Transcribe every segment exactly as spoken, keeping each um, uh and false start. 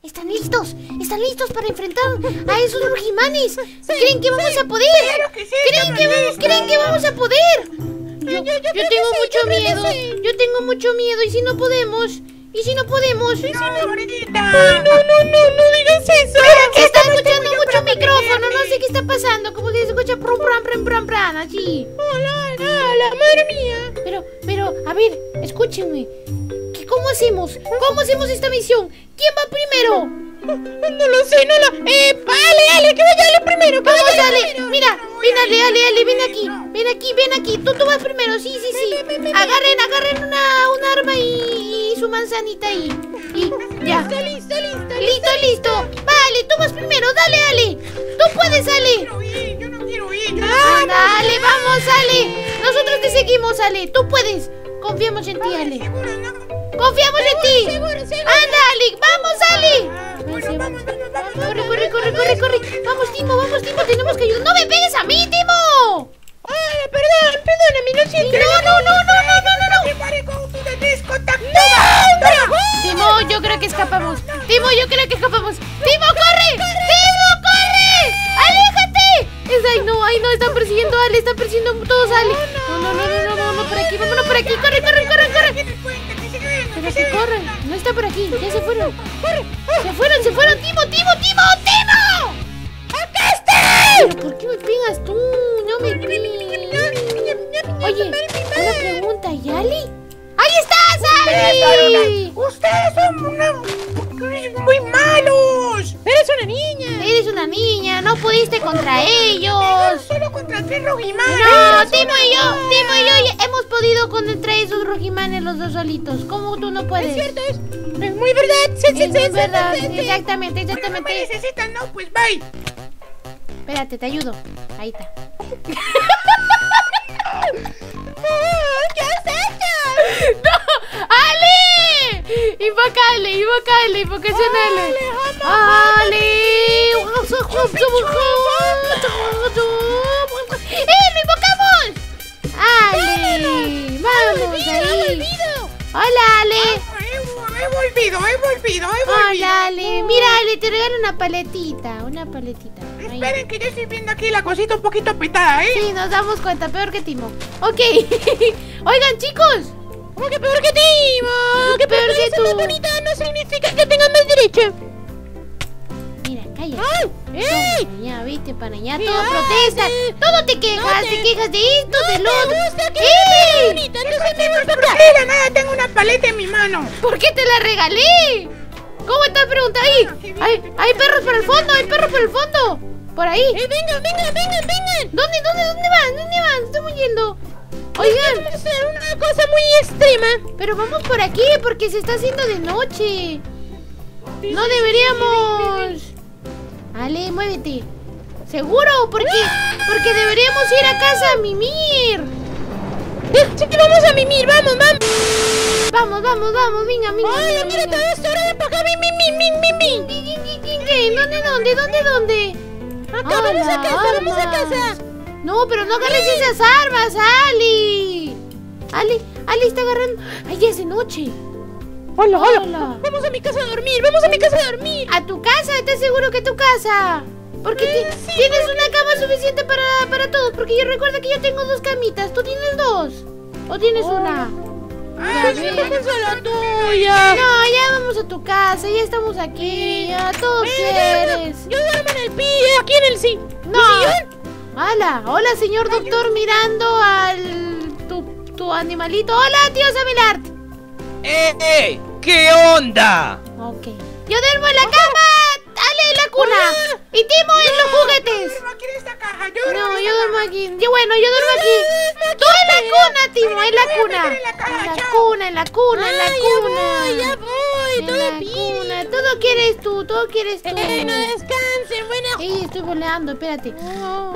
¿Están listos? ¿Están listos para enfrentar a esos Rugimanes? ¿Creen que vamos a poder? Claro que sí, ¿Creen que, vamos, ¿Creen que vamos a poder? Yo, yo, yo tengo mucho miedo. Yo tengo mucho miedo. ¿Y si no podemos? ¿Y si no podemos? No, ahorita. No, no, no, no digas eso. Se está escuchando mucho micrófono. No sé qué está pasando. Como que se escucha prum, prum, prum, prum, prum, así. Hola, hola, madre mía. Pero, pero, a ver, escúchenme. ¿Qué, ¿Cómo hacemos? ¿Cómo hacemos esta misión? ¿Quién va primero? No lo sé, no lo... Eh, Ale, Ale, que vaya Ale primero. Que Vamos, vaya Ale. primero. Mira, ven, Ale, Ale, Ale, ven aquí. Ven aquí, ven aquí. Tú, tú vas primero. Sí, sí, sí. Agarren, agarren una, un arma y, y su manzanita ahí. Y ya. Listo, listo, listo. Listo, listo. Vale, tú vas primero. Dale, Ale. Tú puedes, Ale. Yo no quiero ir, yo no quiero ir. Yo no Anda, Ale, vamos, Ale. Nosotros te seguimos, Ale. Tú puedes. Confiamos en ti, Ale. seguro, ¿no? Confiamos en ti. Seguro, seguro. Anda, Ale. Vamos, Ale. Ah, bueno, vamos, vamos, vamos. Corre, corre, corre, corre, corre. Vamos, Timo, vamos, Timo. Tenemos que ayudar. ¡No me pegues a mí, Timo! Ah, perdón, perdóname, lo siento. No, no, no, no, no, no, no. Prepare con tu descontacto. Timo, yo creo que escapamos. Timo, yo creo que escapamos. Timo, corre. Timo, corre. Aléjate. Es, ay, no, ay, no, están persiguiendo a Ale, están persiguiendo a todos a Ale. No, no, no, no, no, no, no, por aquí, vámonos por aquí. Corre, corre, corre, corre. Pero que corran, no está por aquí, ya se fueron. Se fueron, se fueron. Timo, Timo, Timo, Timo. ¡Acá está! ¿Pero por qué me pegas tú? No me pegas. Oye, una pregunta, ¿y Ali? ¡Ahí estás, Ali! Ustedes son una... muy malos. Eres una niña. Eres una niña, no pudiste contra ellos. Solo contra tres rojimanes. No, Timo y yo, Timo y yo ya hemos podido contra esos rojimanes los dos solitos. ¿Cómo tú no puedes? Es cierto, es, es muy verdad. Sí, sí, Es sí, muy sí, verdad, sí, sí. exactamente, Bueno, no me exactamente. necesitan, no, pues bye. Espérate, te ayudo. Ahí está. Ah, ¿qué has hecho? ¡No! ¡Ale! Invocale, invocale, invocación Ale. ¡Ale! ¡Eh, lo invocamos! ¡Ale! ¡Vamos ahí! ¡Hola, Ale! He, he volvido, he volvido, he volvido. ¡Hola, Ale! Mira, Ale, te regalo una paletita, una paletita. Ahí. Esperen que yo estoy viendo aquí la cosita un poquito apretada, ¿eh? Sí, nos damos cuenta, peor que Timo. Ok. Oigan, chicos. ¿Cómo que peor que Timo? Que peor que tú. Más bonita no significa que tenga más derecho. Mira, cállate. ¡Ay! ¡Ey! Toma, ya, viste, para allá, ¿Qué todo haces? protesta. Todo te quejas, No te... te- quejas de esto, No del me otro. gusta que ¡Ey! me bonita, entonces me voy para acá. Sí, de nada, tengo una paleta en mi mano. ¿Por qué te la regalé? ¿Cómo estás preguntando ahí? Hay, hay perros por el fondo, hay perros por el fondo. Por ahí. Eh, vengan, vengan, vengan, vengan. ¿Dónde, dónde, dónde van? ¿Dónde van? Estamos yendo. Oigan, Vamos a hacer una cosa muy extrema. pero vamos por aquí porque se está haciendo de noche. No deberíamos. Ale, muévete. ¿Seguro? ¿Por qué? Porque deberíamos ir a casa a mimir. Eh, sí que vamos a mimir, vamos, vamos. Vamos, vamos, vamos, venga, venga. Hola, venga, mira venga. todo esto, ahora ven para acá, mim, mim, mim, mim, mim. Tin, tin, tin, tin, tin. ¿Dónde, dónde, dónde, dónde? Acá, vamos a ¡Hala, casa, vamos a armas! casa. No, pero no agarres esas armas, Ali. Ali, Ali está agarrando. Ay, ya es de noche. Hola, Hola. Vamos a mi casa a dormir, vamos a mi casa a dormir. ¿A tu casa? ¿Estás seguro que tu casa? Porque ti- Eh, sí, tienes una cama suficiente para, para todos. Porque yo recuerdo que yo tengo dos camitas. ¿Tú tienes dos? ¿O tienes Oh. una? Ah, Ya ves. Vamos a la tuya. No, ya vamos a tu casa. Ya estamos aquí. Ya todo quieres. Yo duermo en el pie, aquí en el sí. No. ¿Mi sillón? Hola, hola señor doctor mirando al tu, tu animalito. Hola, tío Samilart. ¡Eh, eh! ¿Qué onda? Ok. Yo duermo en la cama. Dale en la cuna. Hola. Y Timo en los juguetes. Yo no quiero esta caja, yo No, en yo esta duermo caja. aquí. Yo, bueno, yo duermo aquí. Tú en la cuna, Timo, en la Voy a cuna. meter en la caja, En la chao. cuna, en la cuna, en la Ah, ya cuna. voy, ya voy, En todo la bien. cuna. Todo quieres tú, todo quieres tú. Eh, no descansen, buena. Sí, estoy voleando, espérate. Oh.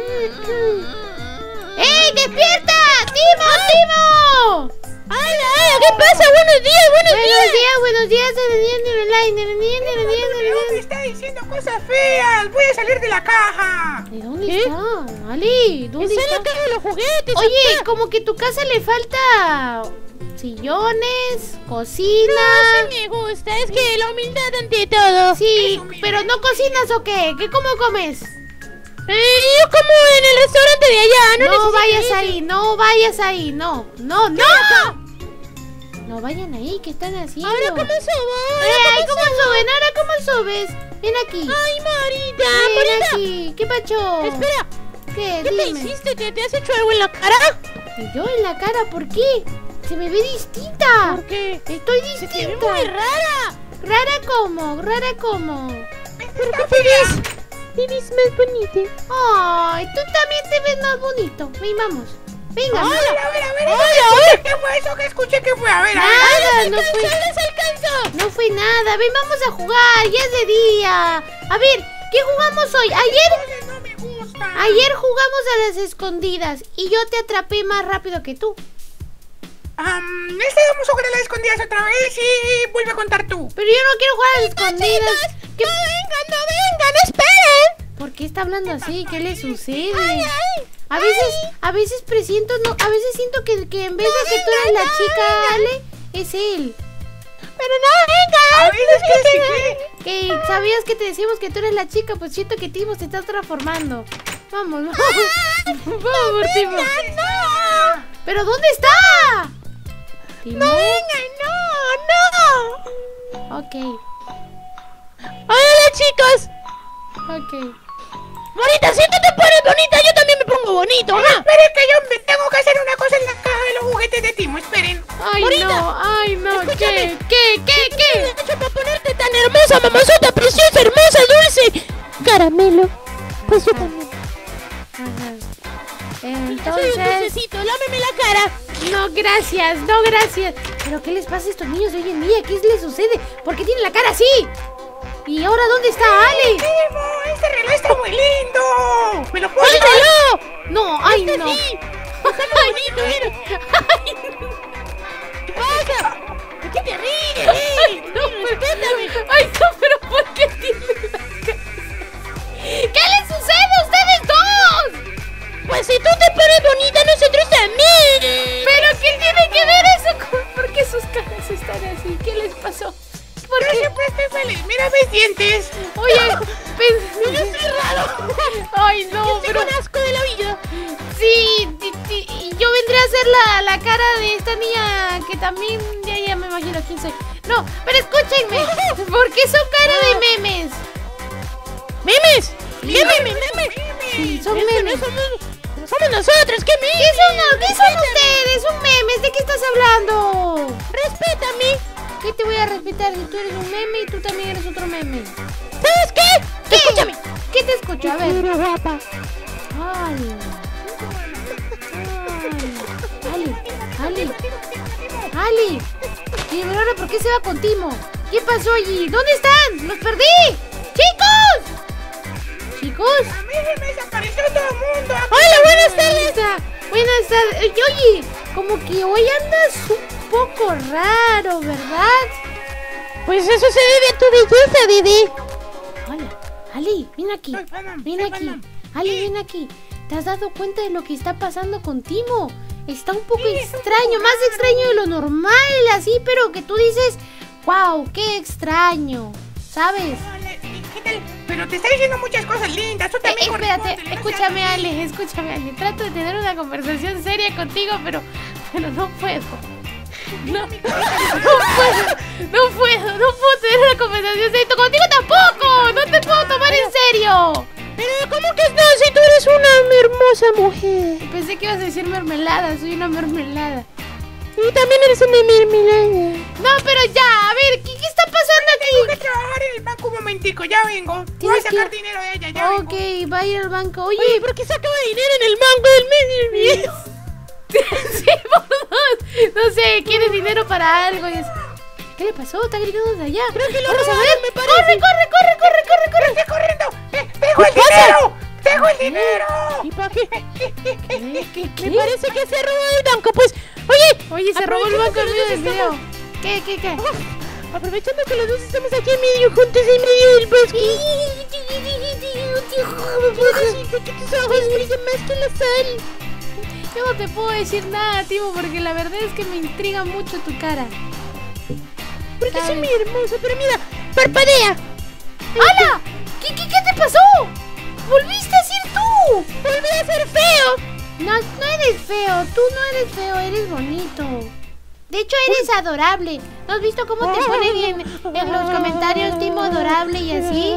¡Ey, despierta! ¡Timo, Timo! ¡Hala, hala! ¿qué pasa? Buenos días, buenos, Buenos días. días, buenos días, Me está diciendo cosas feas. Voy a salir de la caja. ¿De dónde ¿Qué? está? Ali, ¿dónde Está está? en la caja de los juguetes. Oye, acá. como que tu casa le falta sillones, cocina. No, sí me gusta, es que la humildad ante todo. Sí, pero ¿no cocinas o qué? ¿Qué cómo comes? Eh, yo como en el restaurante de allá, no, No necesito vayas eso. ahí, no vayas ahí, no, no, no. No vayan ahí, ¿qué están haciendo? Ahora cómo subo. Eh, ay, ¿cómo suben? Ahora ¿cómo subes? Ven aquí. Ay, Marita, Ven Marita. aquí. ¿Qué pacho? Espera, ¿Qué? ¿qué te Dime. hiciste? ¿Te, ¿Te has hecho algo en la cara? ¿Y yo en la cara? ¿Por qué? Se me ve distinta. ¿Por qué? Estoy Se te ve distinta. muy rara. ¿Rara cómo? ¿Rara cómo? ¿Por qué te ves? Te ves más bonita. Ay, tú también te ves más bonito. Ven, vamos. Venga. A ver, a ver, a ver. Hola, ¿eso hola. ¿Qué fue eso que escuché que fue? A ver, a ver. Nada, no fue, ¡Les alcanzó! no fue nada. Ven, vamos a jugar. Ya es de día. A ver, ¿qué jugamos hoy? Ayer, Cosas no me gustan. ayer jugamos a las escondidas y yo te atrapé más rápido que tú. Um, este vamos a jugar a las escondidas otra vez y vuelve a contar tú. Pero yo no quiero jugar a las escondidas. ¿Qué? ¡No vengan, no vengan! ¡Esperen! ¿Por qué está hablando así? ¿Qué le sucede? ¡Ay, ay! A veces, a veces presiento, no, a veces siento que, que en vez de que tú eres la chica Ale, es él. ¡Pero no vengan! A veces que sí que... Que sabías que te decíamos que tú eres la chica, pues siento que Timo se está transformando. Vamos, vamos. Vamos, Timo. ¡No! ¿Pero dónde está? Timo. ¡No vengan! ¡No! ¡No! Ok, ¡Hola, chicos! ok. Bonita, si tú te pones bonita, yo también me pongo bonito, ¿no? Esperen que yo me tengo que hacer una cosa en la caja de los juguetes de Timo. Esperen. Ay, Bonita, no, ay, no. ¿Qué? escúchame. ¿Qué? ¿Qué? ¿Qué? ¿Qué has hecho para ponerte tan hermosa, mamazota, preciosa, hermosa, dulce? Caramelo. Pues yo también. Ajá. Soy un Entonces... dulcecito, lámeme la cara. No, gracias, no, gracias. ¿Pero qué les pasa a estos niños de hoy en día? ¿Qué les sucede? ¿Por qué tienen la cara así? ¿Y ahora dónde está Ale? Timo, este reloj está muy lindo. ¿Me lo puedo llevar? ¡Póntelo! No, ay, no. Sí, está muy bonito, mira. ¿Qué pasa? ¿De qué te ríes? Ay, no, Mira, pero, respétame. ay, no, pero ¿por qué tienen la cara? ¿Qué les sucede a ustedes dos? Pues si tú te pones bonita, nosotros también. ¿Pero qué tiene que ver eso con por qué sus caras están así? ¿Qué les pasó? ¿Por Yo qué? siempre estoy feliz. Mira mis dientes. Oye, pens- Yo soy raro. Ay, no, Yo pero... tengo un asco de la vida. Sí, ti- ti- y yo vendré a hacer la, la cara de esta niña que también, ya, ya me imagino quién soy. No, pero escúchenme, ¿por qué son cara de memes? ¿Memes? Sí. ¿Qué memes? ¿Memes? Sí, son Es que memes. no somos, no somos nosotros, ¿qué memes? ¿Qué son, ¿qué son ustedes? ¿Son memes? ¿De qué estás hablando? Respétame. ¿Qué te voy a respetar si tú eres un meme y tú también eres otro meme? ¿Sabes qué? ¿Qué? Escúchame. ¿Qué te escucho? A ver. Mira, guapa. Ay. Ay. Ali. Ali. Ali. ¿Y ahora por qué se va con Timo? ¿Qué pasó allí? ¿Dónde están? ¡Los perdí! ¡Chicos! ¿Chicos? A mí se me desapareció todo el mundo. Hola, buenas tardes. Buenas, buenas tardes. Eh, Oye, como que hoy andas un poco raro, ¿verdad? Pues eso se debe a tu belleza, Didi. Hola, Ali, ven aquí. Soy Batman, Ven soy aquí. Batman. Ali, ven aquí. ¿Te has dado cuenta de lo que está pasando con Timo? Está un poco Sí, está un extraño, poco más raro. extraño de lo normal, así, pero que tú dices, wow, qué extraño, ¿sabes? Vale, ¿qué tal? Pero te está diciendo muchas cosas lindas. Tú Eh, también espérate, correspóndele, no seas escúchame así. Ale, escúchame Ale. Trato de tener una conversación seria contigo, pero, pero no puedo. No, no puedo, no puedo, no puedo tener una conversación seria. Contigo tampoco, no te puedo tomar en serio. Pero ¿cómo que no? Si tú eres una hermosa mujer. Pensé que ibas a decir mermelada, soy una mermelada. Y también eres una mermelada. No, pero ya, a ver, ¿qué, qué está pasando Tengo que aquí? trabajar en el banco un momentico. Ya vengo. Voy a Tienes sacar que- dinero de ella. Ya Ok, vengo. va a ir al banco. Oye, Oye, ¿por qué sacaba dinero en el banco del mes? sí, por dos. No sé, quiere dinero para algo. y es- ¿Qué le pasó? Está gritando desde allá. Creo que lo Vamos a robaron, ver. me parece. Corre, corre, corre, corre, corre, corre. ¡Estoy corriendo! Eh, ¡Tengo el dinero! ¡Tengo traigo el dinero! ¿Y para qué? ¿Qué, qué, qué? Me parece que se robó el banco, pues. Oye, Oye, se robó el banco en medio del estamos- video. ¿Qué, qué, qué? aprovechando que los dos estamos aquí en medio, juntos en medio del bosque. Necesito que tus ojos brillen más que la sal. Yo no te puedo decir nada, Timo, porque la verdad es que me intriga mucho tu cara. Porque soy ¿Sabes? muy hermosa, pero mira, parpadea. ¡Hala! ¿Qué, qué, qué te pasó? ¡Volviste a ser tú! Volví a ser feo. No, no eres feo, tú no eres feo, eres bonito. De hecho, eres adorable. ¿No has visto cómo te ponen en, en los comentarios Timo adorable y así?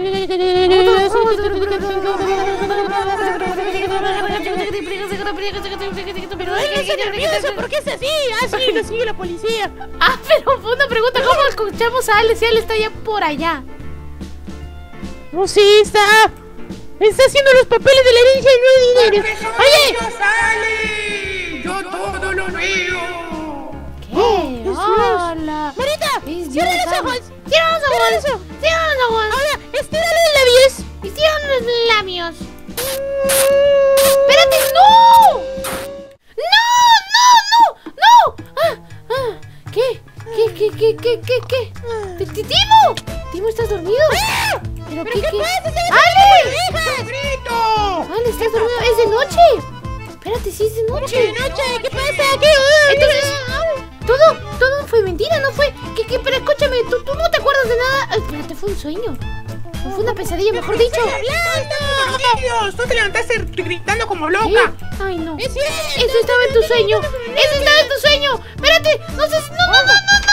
Pero él no está nervioso, ¿por qué es así? Ah, sí, lo sigue la policía. Ah, pero fue una pregunta, ¿cómo escuchamos a Ale si Ale está ya por allá? No, sí, está. Está haciendo los papeles de la herencia y no el dinero. ¡Porque soy Oye, yo, sale! ¡Yo todo lo veo! ¿Qué? Dios. ¡Hola! Marita, Es cierra Dios, los Ale. ojos. ¡Cierra los Cierra los ojos! ojos. ¡Cierra los ojos! Ahora, estira los labios. ¡Y cierra los labios! ¡Espérate! ¡No! ¡No! ¡No! ¡No! ¡No! ¡Ah! ¡Ah! ¿Qué? ¿Qué? ¿Qué? ¿Qué? ¿Qué? ¿Qué? ¿Qué? ¿Ti- ti- ¡Timo! ¿Timo, estás dormido? ¿Pero qué? qué ¿Qué? pasa? ¡Se ¡Ale! ¡Grito! ¡Ale, estás dormido! ¡Es de noche! Espérate, sí es de noche. ¿Qué noche? ¿Qué pasa? ¿Qué? Entonces, todo, todo fue mentira, ¿no fue? ¿Qué, qué? Pero escúchame, ¿tú, tú no te acuerdas de nada. Ay, espérate, fue un sueño. O fue una pesadilla, mejor dicho. ¡Dios! Tú te levantaste gritando como ¿Qué? loca. Ay, no. Es cierto. Eso estaba en tu sueño. Eso estaba en tu sueño. Espérate, no sé si... No, no, no, no,